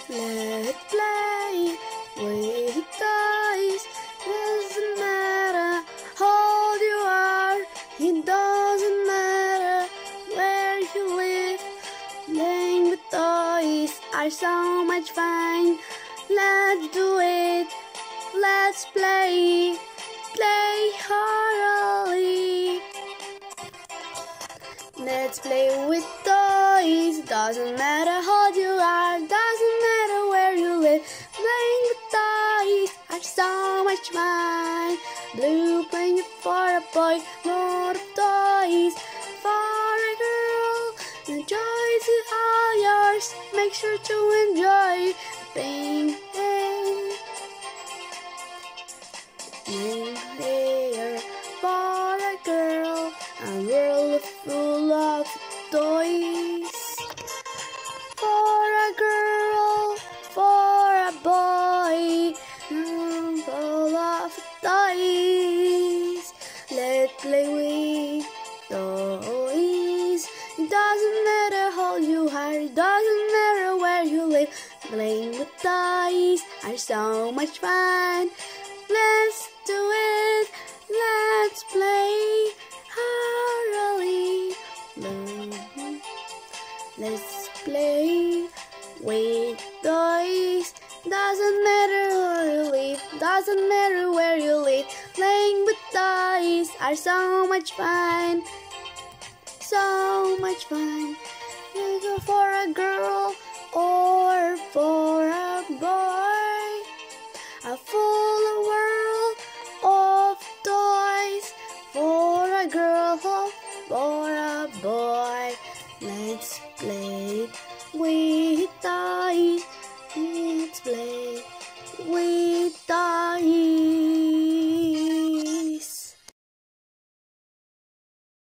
Let's play with toys. Doesn't matter how old you are. It doesn't matter where you live. Playing with toys are so much fun. Let's do it. Let's play. Play heartily. Let's play with toys. Doesn't matter how old you are. Doesn't matter where you live. Playing with toys are so much fun. Blue playing for a boy. Load of toys for a girl. The joys is all yours. Make sure to enjoy playing here for a girl. A world full of toys. For a girl, for a boy, full of toys. Let's play with toys. It doesn't matter how old you are, it doesn't matter where you live. Playing with toys are so much fun. Let's do it. Let's play heartily. Let's play with toys. Doesn't matter where you live. Doesn't matter where you live. Playing with toys are so much fun. So much fun. Either for a girl or for a boy. A full world